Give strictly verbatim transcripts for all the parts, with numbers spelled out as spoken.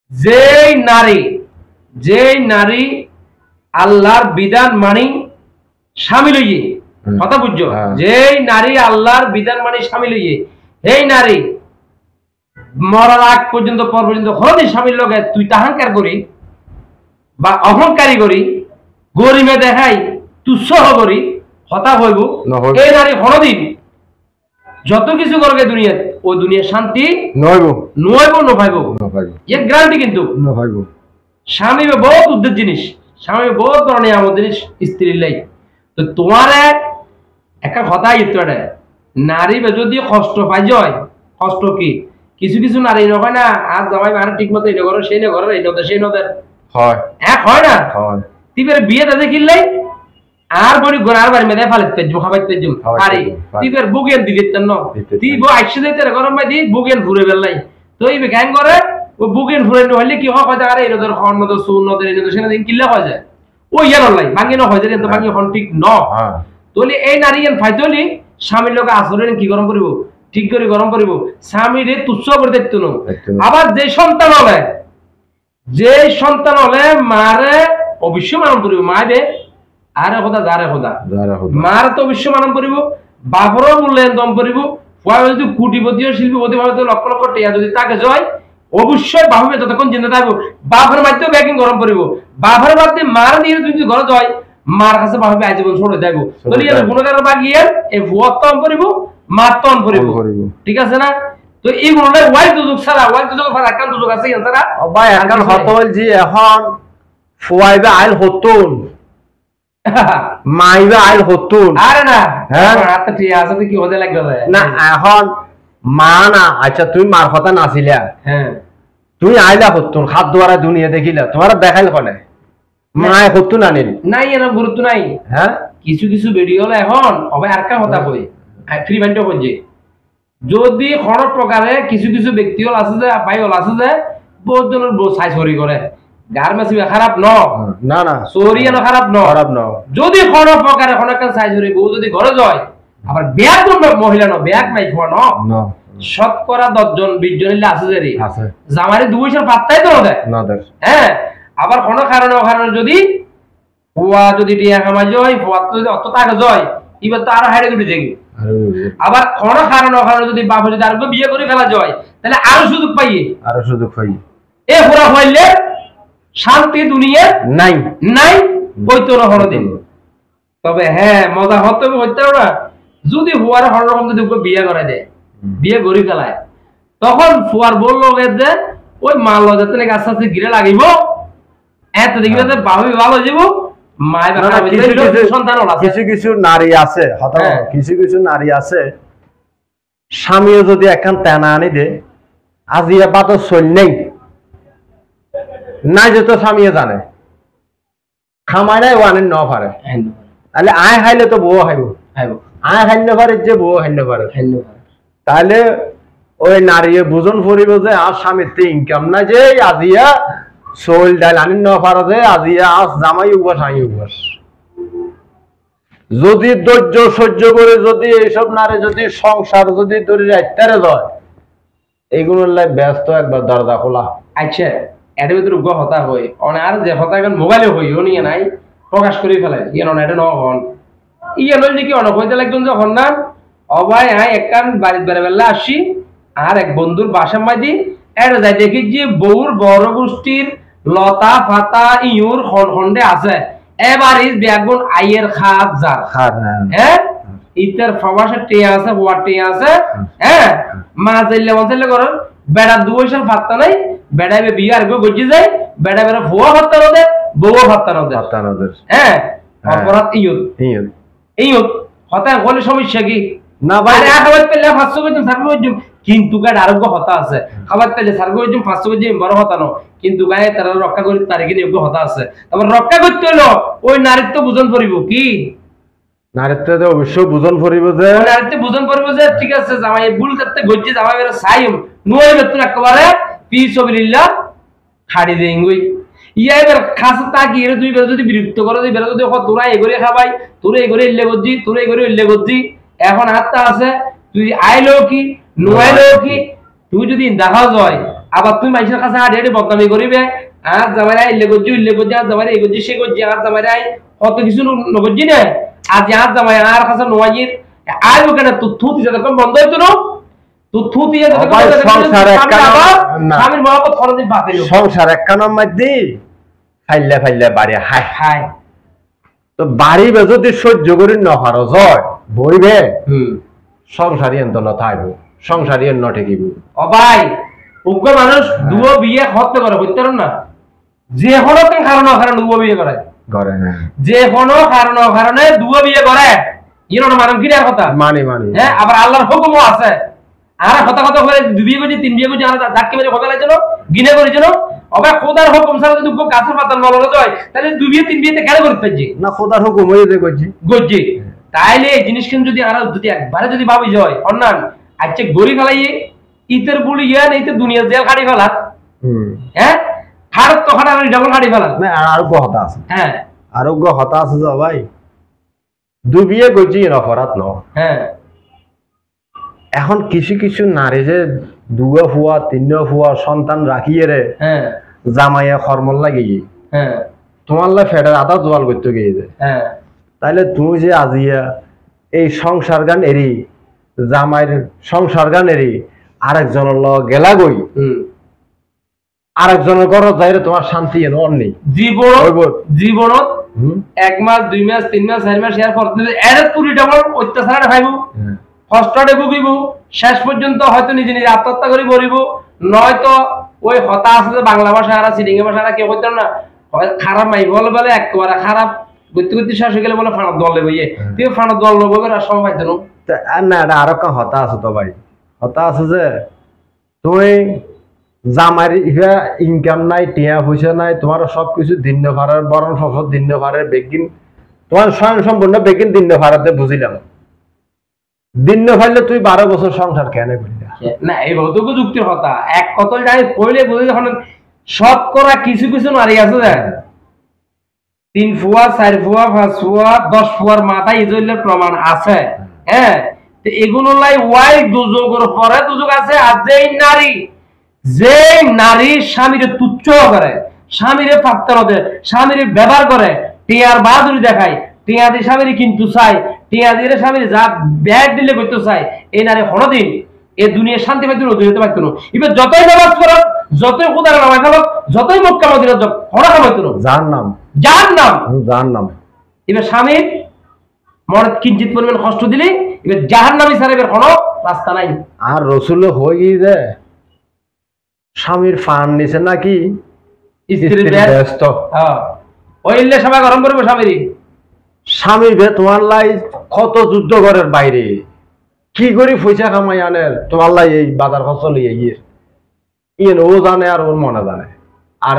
যেই নারী যেই নারী আল্লাহর বিধান মানি স্বামী লইয়ে কথা বুঝছো, যেই নারী আল্লাহর বিধান মানি স্বামী লইয়ে এই নারী মরার আগ পর্যন্ত পর পর্যন্ত হরদি স্বামীর লগে তুই তাহাঙ্কার করি বা অহংকারী করি গরিমে দেখাই তুচ্ছ করি হতা হইব এই নারী হরদিন যত কিছু করবে দুনিয়াতে ওই দুনিয়ার শান্তি নইব নইব নভাইব এর গ্যারান্টি কিন্তু নভাইব। স্বামী বহুত উদ্দের জিনিস, স্বামী বহুত ধরনের আমাদের স্ত্রীর লাই। তো তোমার একটা কথা ইত্যাদি নারী যদি কষ্ট পাই যায়, কষ্ট কি কিছু কিছু নারী নয় না আর জামাই মানে ঠিক মতো এটা করো সেই না করো এই নদের সেই নদের হয় এক হয় না তিবের বিয়ে তাদের কিনলাই আর বড়ি গোড়ার বাড়ি মেয়ে ফালিত পেজম খাবাই পেজম পারি তিবের বুগেন দিতে ন তিব আইসে দিতে গরম মাই দি বুগেন ঘুরে বেলাই তো এই গ্যাং করে ও বুগেন ঘুরে হইলে কি হয় কথা আরে এই নদের খন নদের সুন নদের এই নদের সেনা দিন কিল্লা হয় যায় ও ইয়ার লাই ভাঙি ন হয় যায় তো ভাঙি হন ঠিক ন তোলি এই নারী এন ফাইতলি স্বামীর লোক আসরে কি গরম করিব ঠিক করে গরম করিব স্বামীরে তুচ্ছ করে দেখতো না। আবার যে সন্তান হলে যে সন্তান হলে মারে অবশ্যই মানন করিব মায়ে আরে খোদা যারে খোদা মার তো অবশ্যই মানন করিব বাপরও মূল্যায়ন দম করিব যদি কোটিপতিও শিল্পপতি ভাবে লক্ষ লক্ষ টিয়া যদি তাকে জয় অবশ্যই বাপে যতক্ষণ চিন্তা থাকবো বাপের মাধ্যমেও ব্যাকিং গরম করিব বাপের মাধ্যমে মার দিয়ে যদি ঘরে জয় মার কাছে বাপে আজীবন ছড়ে যাইব তাহলে গুণগার বাগিয়ে এই ভুয়া তন করিব মার তন করিব ঠিক আছে না। তো এইগুলো ওয়াই দুযোগ ছাড়া ওয়াই দুযোগ ছাড়া একান্ত দুযোগ আছে এছাড়া ভাই এখন হত বলছি এখন ফুয়াইবে আইল হতুন মাইবে আইল হতুন আরে না হ্যাঁ আচ্ছা ঠিক আছে তো কি হতে লাগবে না এখন মা না আচ্ছা তুমি মার কথা নাছিলা হ্যাঁ তুমি আইলা হতুন খাদ দ্বারা দুনিয়া দেখিলা তোমার দেখাইল কোনে মায় হতুন আনিল নাই এর গুরুত্ব নাই হ্যাঁ কিছু কিছু ভিডিও হলো এখন হবে আর কা কথা কই ফ্রি মাইন্ড কইছে যদি কোন প্রকারে কিছু কিছু ব্যক্তি হল আছে যে ভাই হল আছে যে বহুত জনের সাইজ হরি করে গার্মেন্টস খারাপ ন না না সরিয়া না খারাপ ন খারাপ ন যদি কোন প্রকারে কোন একটা সাইজ হরি বউ যদি ঘরে যায় আবার বিয়া কোন মহিলা ন বিয়া নাই ফোন ন শতকরা দশ জন বিশ জন ইলে আছে যে আছে জামারে দুই বছর পাত্তাই তো দেয় না দেয় হ্যাঁ আবার কোন কারণে কারণে যদি ওয়া যদি টিয়া কামাই যায় ওয়া যদি অত টাকা যায় এবার তো আরো হাইরে উঠে যাবে আবার কোন কারণে কারণে যদি বাবা যদি আরো বিয়ে করে ফেলা যায় তাহলে আরো সুযোগ পাইয়ে আরো সুযোগ পাই এ পুরা হইলে শান্তি দুনিয়া নাই নাই বইতো না হরদিন। তবে হ্যাঁ মজা হতে হইতে না যদি হুয়ার হর রকম যদি বিয়ে করে দেয় বিয়ে গড়ি ফেলায় তখন ফুয়ার বললো যে ওই মাল যাতে নাকি আস্তে আস্তে গিরে লাগিব এত দেখি বাবু ভালো যাব কিছু কিছু নারী আছে কিছু কিছু নারী আছে স্বামীও যদি এখন তেনা আনি দে আজিয়া বাত চল নেই নাই যে তো স্বামীও জানে খামাই নাই ওয়ানে ন পারে তাহলে আয় খাইলে তো বউ খাইব আয় খাইলে পারে যে বউ খাইলে পারে তাহলে ওই নারী বুঝন ফুরিব যে আর স্বামীর তো ইনকাম নাই যে আজিয়া চল ডাইল আনি ন পারে যে আজিয়া আজ জামাই উপাস আই উপাস যদি ধৈর্য সহ্য করে যদি এইসব নারী যদি সংসার যদি ধরে রাখতে যায় এইগুলোর লাই ব্যস্ত একবার দরজা খোলা আচ্ছা এর ভিতরে উগ্র হতা হয় অনে আর যে হতা এখন মোবাইলে হই ও নিয়ে নাই প্রকাশ করে ফেলে ইয়ে না এটা ন হন ইয়ে নইলে কি অনেক হইতে লাগবেন যে হন না অবাই আয় একখান বাড়ির বেড়ে বেলা আসি আর এক বন্ধুর বাসা মাঝি এটা যাই দেখি যে বউর বড় গোষ্ঠীর লতা ফাতা ইউর খন্ডে আছে এবার ইস ব্যাগুন আইয়ের খাত যার হ্যাঁ ইতার ফবাসের টিয়া আছে ওয়ার টিয়া আছে হ্যাঁ মা যাইলে বলছিলে করো বেড়া দুইশাল ফাত্তা নাই বেড়াবে বিয়ে আর গো গজি যায় বেড়া বেড়া ভুয়া ফাত্তা নদে বউও ফাত্তা নদে ফাত্তা নদে হ্যাঁ অপরাধ ইয়ুত ইয়ুত ইয়ুত হতা হলে সমস্যা কি না ভাই খাবার পেলে পাঁচশো কেজি থাকবে কিন্তু গায়ে আরোগ্য হতা আছে খাবার পেলে সার্গো কেজি পাঁচশো কেজি বড় হতা ন কিন্তু গায়ে তারা রক্ষা করি তারিখে নিয়োগ্য হতা আছে আবার রক্ষা করতে হলো ওই নারীত্ব বুঝন পড়িব কি নারীত্ব তো অবশ্যই বুঝন পড়িব যে নারীত্ব বুঝন পড়িব যে ঠিক আছে জামাই ভুল করতে গজ্জি জামাই বের সাইম নুয়ে বেতন একেবারে পি সবিল্লাহ খাড়ি দেই গই ইয়া এবার খাস তাকি এর দুই বের যদি বিরক্ত করে যদি বের যদি তোরা এগরে খাবাই তোরা এগরে ইল্লে গজ্জি তোরা এগরে ইল্লে গজ্জি এখন হাতটা আছে তুই আইলো কি নুয়াইলো কি তুই যদি দেখা যায় আবার তুমি মানুষের কাছে হাঁটি হাঁটি বদনামি করিবে আর জামাই ইল্লে করছি ইল্লে করছি আর জামাই এই করছি সে করছি আর জামাই কত কিছু নগরছি না আজ আর জামাই আর কাছে নোয়াইয়ের আর ওখানে তো থুতি যতক্ষণ বন্ধ হইতো না তো থুতি স্বামীর মহাপত খরচ বাদ সংসার একখানার মধ্যে ফাইলে ফাইলে বাড়ি হাই হাই তো বাড়িবে যদি সহ্য করি নহার জয় বইবে হম সংসারী এত ন থাকবো সংসারী ন ঠেকিব ও ভাই উগ্র মানুষ দুও বিয়ে হতে করে হইতে না যে কোনো কারণ কারণে দুও বিয়ে করে করে যে কোনো কারণ কারণে দুও বিয়ে করে ইনো না মানুষ কিনার কথা মানে মানে হ্যাঁ আবার আল্লাহর হুকুমও আছে আর কথা কথা করে দুই বিয়ে করছি তিন বিয়ে করছি আর ধাক্কে মেরে হবে লাগছিল গিনে করেছিল আবার খোদার হুকুম ছাড়া যদি গাছের পাতা নললে হয় তাহলে দুই বিয়ে তিন বিয়েতে কেন করতে পারছি না খোদার হুকুম হয়ে করছি করছি তাইলে এই জিনিস কিন্তু যদি আর যদি একবারে যদি ভাবি যায় অন্যান আচ্ছা গড়ি ফেলাইয়ে ইতের বলি ইয়া নেই তো দুনিয়া জেল খাড়ি ফেলা হ্যাঁ খাড়ত তো খাড়া ডাবল খাড়ি ফেলা না আরোগ্য হতা আছে হ্যাঁ আরোগ্য হতা আছে যা ভাই দুই বিয়ে করছি অপরাধ ন হ্যাঁ এখন কিছু কিছু নারী যে দুগো ফুয়া তিন ফুয়া সন্তান রাখিয়ে রে হ্যাঁ জামাইয়া খরমল লাগিয়ে হ্যাঁ তোমার লাই ফেটার আদা জোয়াল করতে গিয়ে যায় হ্যাঁ তাইলে তুমি যে আজিয়া এই সংসার গান এরি জামাইয়ের সংসার গান এরি আরেকজনের লগ গেলা গই আরেকজনের ঘর যাইরে তোমার শান্তি এনে অন্যই জীবন জীবনত এক মাস দুই মাস তিন মাস চার মাস এর পর এর পুরি ডাবল অত্যাচার খাইব কষ্টে ভুগিব শেষ পর্যন্ত হয়তো নিজে নিজে আত্মহত্যা করে মরিব নয়তো ওই হতা আছে যে বাংলা ভাষা আর সিডিং ভাষা আর কেউ হইতো না খারাপ মাই বলে বলে একেবারে খারাপ গতি গতি শেষ হয়ে গেলে বলে ফানার দল নেবো ইয়ে তুই ফানার দল নেবো আর সময় পাইতো না এটা আরো কাম হতা আছে তো ভাই হতা আছে যে তুই জামার ইনকাম নাই টিয়া পয়সা নাই তোমার সবকিছু দিন ভাড়ার বরণ ফসল দিন ভাড়ার বেগিন তোমার স্বয়ং সম্পূর্ণ বেগিন দিন ভাড়াতে বুঝিলাম দিন ফাইলে তুই বারো বছর সংসার কেন করি না এই ভৌতিক যুক্তির কথা এক কতল যাই পড়লে বুঝে যখন সব করা কিছু কিছু নারী আছে যে তিন ফুয়া চার ফুয়া পাঁচ ফুয়া দশ ফুয়ার মাথায় ইজলের প্রমাণ আছে হ্যাঁ তো এগুলো লাই ওয়াই দুযোগের পরে দুযোগ আছে আর যেই নারী যে নারী স্বামীরে তুচ্ছ করে স্বামীরে পাত্তা দেয় স্বামীরে ব্যবহার করে টিয়ার বাহাদুরি দেখায় টিয়া দিয়ে স্বামীরে কিন্তু চাই টিয়া দিয়ে স্বামীরে যা ব্যাগ দিলে করতে চাই এই নারী হরদিন এই দুনিয়া শান্তি পাইতো না দুনিয়াতে পাইতো না এবার যতই নামাজ পড়ো যতই খোদার নামাজ খালো যতই মক্কা মদিনা যাও হরা খাইতো না যার নাম যার নাম যার নাম এবার স্বামীর মনে কিঞ্চিত পরিমাণ কষ্ট দিলে এবার জাহান্নামী ছাড়া এবার কোনো রাস্তা নাই আর রসুল হয়ে গিয়ে স্বামীর ফান নিছে নাকি স্ত্রীর ব্যস্ত হ্যাঁ ওইলে সবাই গরম করবে স্বামীর স্বামীর বে তোমার লাই কত যুদ্ধ ঘরের বাইরে কি করি পয়সা কামাই আনে তোমার লাই এই বাজার ফসল গিয়ে ইয়ে ও জানে আর ওর মনে জানে আর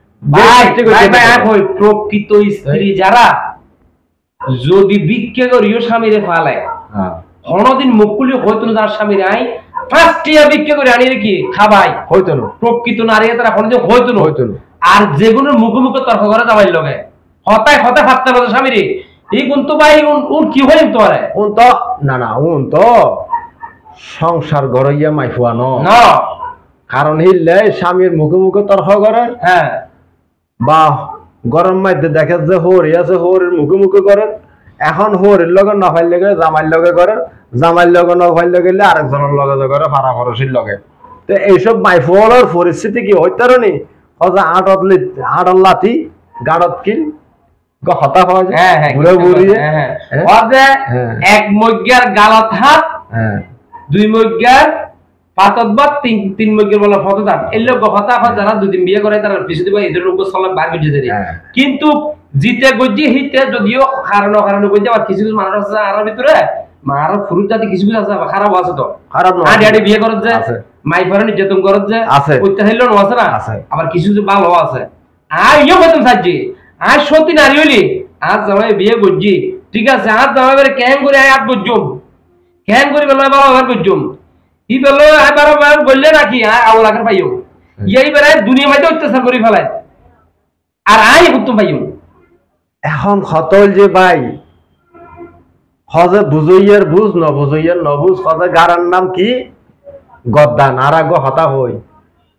প্রকৃত স্ত্রী যারা যদি বিক্রি করিও স্বামীরে ফালায় কোনদিন মুকুলি হইতো না তার স্বামীর আই ফার্স্টিয়া বিক্রি করে আনি কি খাবাই হইতো না প্রকৃত নারী তারা কোনদিন হইতো না হইতো না আর যেগুলোর মুখে মুখে তর্ক করে যাবাই লগে হতায় হতায় ফাত্তা বলে স্বামীরে এই কোন তো ভাই উন কি হইম তো আরে উন তো না না উন তো সংসার গড়াইয়া মাইফুয়া ন না কারণ হিললে স্বামীর মুখে মুখে তর্ক করে হ্যাঁ বা গরম মাইতে দেখে যে হরি আছে হরির মুখে মুখে করে এখন হরির লগে না ফাইলে গেলে জামাইর লগে করে জামাইর লগে না ফাইলে গেলে আরেকজনের লগে করে ফাড়া খরচের লগে তো এইসব মাইফুয়ার পরিস্থিতি কি হইতারনি হজা আটত আটত লাথি গাড়ত কিল হতা পাওয়া যায় হ্যাঁ হ্যাঁ ঘুরে ঘুরিয়ে এক মজ্ঞার গালত হাত দুই মজ্ঞার পাতত বা তিন তিন মজ্ঞার বলা ফতদান এই লোক হতা হয় যারা দুদিন বিয়ে করে তারা পিছু দিবা এদের লোক সলাপ বার করে দেয় কিন্তু জিতে গজ্জি হিতে যদিও কারণ কারণ গজ্জি আবার কিছু কিছু মানুষ আছে আর ভিতরে মার ফুরুত জাতি কিছু কিছু আছে খারাপ আছে তো খারাপ না আডি আডি বিয়ে করত যে মাই ফরে নির্যাতন করত যে ওইটা হইলো না আছে না আবার কিছু কিছু ভালো আছে আর ইয়ে হইতাম সাজি আর সত্যি নারী হইলি আজ জামাই বিয়ে গজ্জি ঠিক আছে আজ জামাই করে ক্যাং করে আয় আট গজ্জুম ক্যাং করে বলে বাবা আবার গজ্জুম ই বললো আয় বারো বার বললে নাকি আয় আউ লাখের পাইও এই বেড়ায় দুনিয়া মাইতে অত্যাচার করে ফেলায় আর আয় হুতুম পাইও এখন হতল যে ভাই হজে বুঝইয়ার বুঝ ন বুঝইয়ার ন বুঝ হজে গারার নাম কি গদ্দান আর আগ হতা হই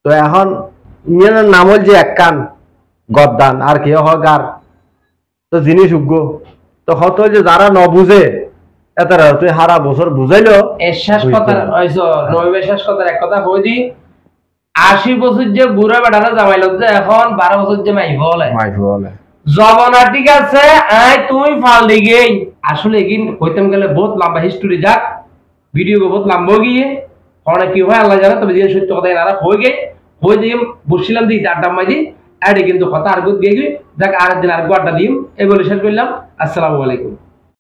তো এখন ইয়ার নাম হল যে এক কান গদ্দান আর কি হয় গার তো জিনিস উগ্র তো হত যে যারা ন বুঝে এতারা তুই হারা বছর বুঝাইলো এশ্বাস কথা হইছো নয় শেষ কথার এক কথা কই দি আশি বছর যে বুড়া বেটারা জামাই লোক যে এখন বারো বছর যে মাইব বলে মাইফ বলে জবানা ঠিক আছে আই তুই ফাল দিগে আসলে এগিন কইতাম গেলে বহুত লম্বা হিস্টোরি যাক ভিডিও বহুত লম্বা গিয়ে অনেক কি হয় আল্লাহ জানে তবে যে সত্য কথা এনারা হয়ে গে হয়ে দিয়ে বসছিলাম দিই আড্ডা মাই দিই আরে কিন্তু কথা আর গুদ গিয়ে যাক আর দিন আর আড্ডা দিই এই বলে শেষ করলাম আসসালামু আলাইকুম।